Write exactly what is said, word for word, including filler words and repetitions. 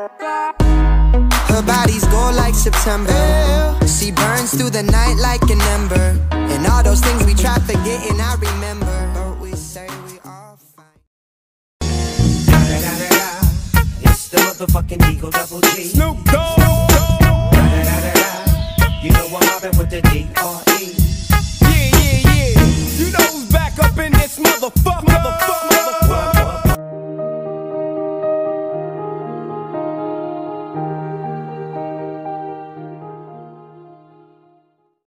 Her body's gold like September. She burns through the night like an ember. And all those things we try forgetting, I remember. But we say we all fine. It's the motherfucking Eagle Double G. Snoop Dogg. You know I'm mobbing with the D R E. Yeah, yeah, yeah. You know who's back up in this motherfucker. motherfucker.